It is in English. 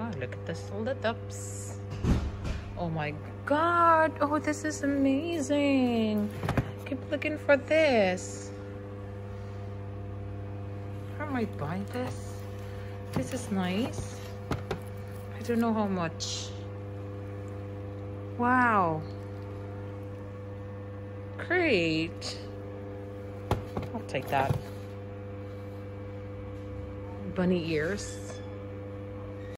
Ah, look at the litups. Oh my god. Oh, this is amazing. Keep looking for this. How am I buying this? This is nice. I don't know how much. Wow. Great. I'll take that. Bunny ears.